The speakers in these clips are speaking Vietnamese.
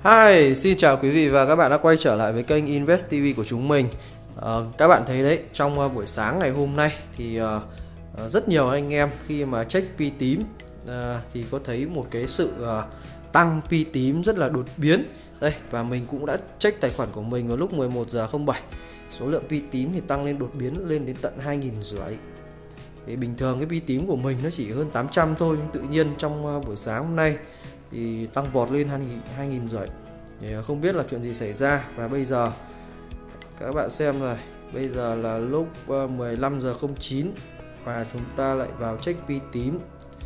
Hi, xin chào quý vị và các bạn đã quay trở lại với kênh Invest TV của chúng mình. Các bạn thấy đấy, trong buổi sáng ngày hôm nay thì rất nhiều anh em khi mà check Pi tím thì có thấy một cái sự tăng Pi tím rất là đột biến. Đây, và mình cũng đã check tài khoản của mình vào lúc 11 giờ 07. Số lượng Pi tím thì tăng lên đột biến lên đến tận 2.500. Thì bình thường cái Pi tím của mình nó chỉ hơn 800 thôi, nhưng tự nhiên trong buổi sáng hôm nay thì tăng vọt lên 2.500. Thì không biết là chuyện gì xảy ra. Và bây giờ các bạn xem rồi, bây giờ là lúc 15 giờ 09 và chúng ta lại vào check Pi tím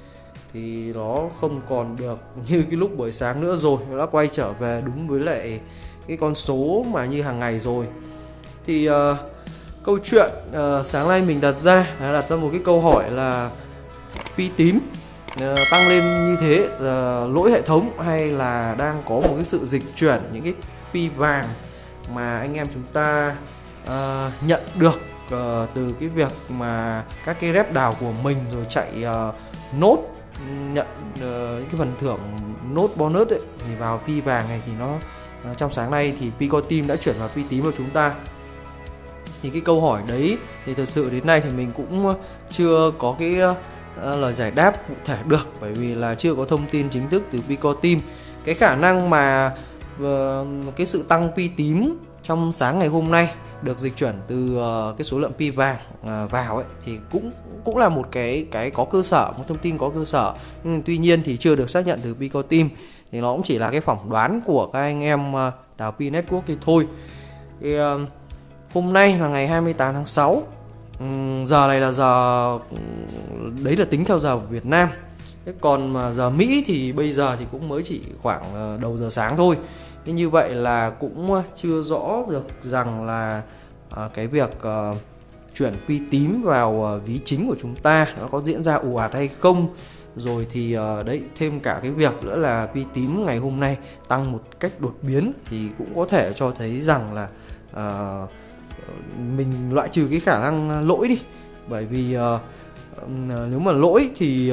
thì nó không còn được như cái lúc buổi sáng nữa rồi, nó đã quay trở về đúng với lại cái con số mà như hàng ngày rồi. Thì câu chuyện sáng nay mình đặt ra một cái câu hỏi là Pi tím tăng lên như thế lỗi hệ thống hay là đang có một cái sự dịch chuyển những cái Pi vàng mà anh em chúng ta nhận được từ cái việc mà các cái rep đào của mình rồi chạy nốt nhận những cái phần thưởng nốt bonus ấy, thì vào Pi vàng này thì nó trong sáng nay thì Pico Team đã chuyển vào Pi tím của chúng ta. Thì cái câu hỏi đấy thì thật sự đến nay thì mình cũng chưa có cái lời giải đáp cụ thể được, bởi vì là chưa có thông tin chính thức từ Pico Team. Cái khả năng mà cái sự tăng Pi tím trong sáng ngày hôm nay được dịch chuyển từ cái số lượng Pi vàng vào ấy thì cũng là một cái có cơ sở, một thông tin có cơ sở, nhưng tuy nhiên thì chưa được xác nhận từ Pico Team, thì nó cũng chỉ là cái phỏng đoán của các anh em đào Pi Network thì thôi. Thì hôm nay là ngày 28 tháng 6, giờ này là giờ đấy là tính theo giờ của Việt Nam. Thế còn mà giờ Mỹ thì bây giờ thì cũng mới chỉ khoảng đầu giờ sáng thôi. Thế như vậy là cũng chưa rõ được rằng là cái việc chuyển Pi tím vào ví chính của chúng ta nó có diễn ra ồ ạt hay không. Rồi thì đấy, thêm cả cái việc nữa là Pi tím ngày hôm nay tăng một cách đột biến thì cũng có thể cho thấy rằng là mình loại trừ cái khả năng lỗi đi, bởi vì nếu mà lỗi thì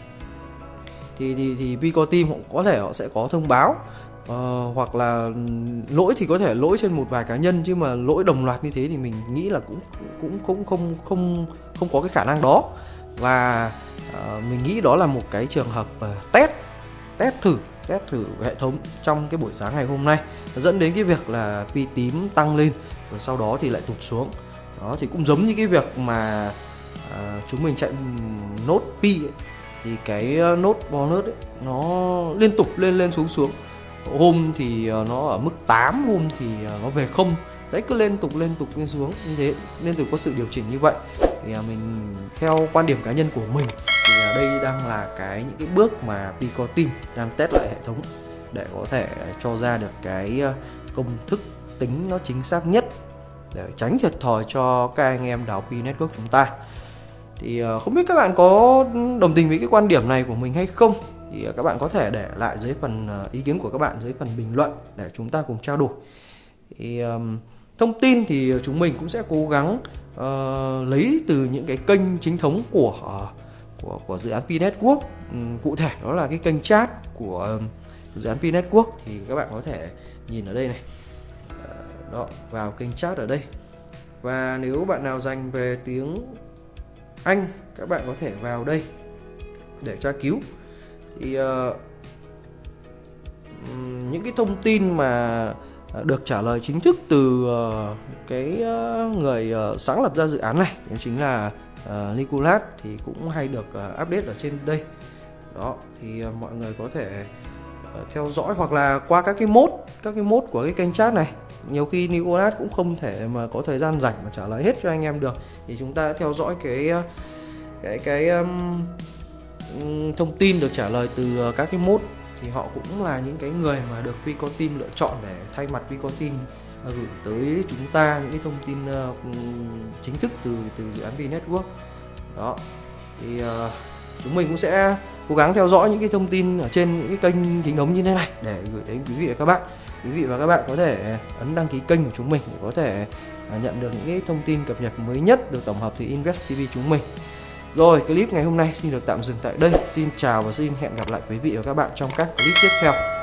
Pico Team có thể họ sẽ có thông báo, hoặc là lỗi thì có thể lỗi trên một vài cá nhân, chứ mà lỗi đồng loạt như thế thì mình nghĩ là cũng không có cái khả năng đó. Và mình nghĩ đó là một cái trường hợp test thử hệ thống trong cái buổi sáng ngày hôm nay, dẫn đến cái việc là Pi tím tăng lên rồi sau đó thì lại tụt xuống. Đó thì cũng giống như cái việc mà chúng mình chạy nốt Pi ấy, thì cái nốt bonus ấy, nó liên tục lên xuống. Hôm thì nó ở mức 8, hôm thì nó về 0. Đấy, cứ liên tục lên xuống như thế, liên tục có sự điều chỉnh như vậy. Thì mình theo quan điểm cá nhân của mình thì đây đang là những cái bước mà Pico Team đang test lại hệ thống để có thể cho ra được cái công thức tính nó chính xác nhất để tránh thiệt thòi cho các anh em đào Pi Network chúng ta. Thì không biết các bạn có đồng tình với cái quan điểm này của mình hay không, thì các bạn có thể để lại dưới phần ý kiến của các bạn dưới phần bình luận để chúng ta cùng trao đổi. Thì thông tin thì chúng mình cũng sẽ cố gắng lấy từ những cái kênh chính thống của dự án Pi Network. Cụ thể đó là cái kênh chat của dự án Pi Network, thì các bạn có thể nhìn ở đây này. Đó, vào kênh chat ở đây. Và nếu bạn nào dành về tiếng Anh, các bạn có thể vào đây để tra cứu. Thì những cái thông tin mà được trả lời chính thức từ cái người sáng lập ra dự án này, đó chính là Nicolas, thì cũng hay được update ở trên đây. Đó, thì mọi người có thể theo dõi hoặc là qua các cái mode của cái kênh chat này. Nhiều khi Nicolas cũng không thể mà có thời gian rảnh mà trả lời hết cho anh em được, thì chúng ta theo dõi cái thông tin được trả lời từ các cái mode, thì họ cũng là những cái người mà được Pico Team lựa chọn để thay mặt Pico Team gửi tới chúng ta những cái thông tin chính thức từ dự án Pi Network. Đó, thì chúng mình cũng sẽ cố gắng theo dõi những cái thông tin ở trên những cái kênh chính thống như thế này để gửi đến quý vị và các bạn. Quý vị và các bạn có thể ấn đăng ký kênh của chúng mình để có thể nhận được những cái thông tin cập nhật mới nhất được tổng hợp từ Invest TV chúng mình. Rồi, clip ngày hôm nay xin được tạm dừng tại đây. Xin chào và xin hẹn gặp lại quý vị và các bạn trong các clip tiếp theo.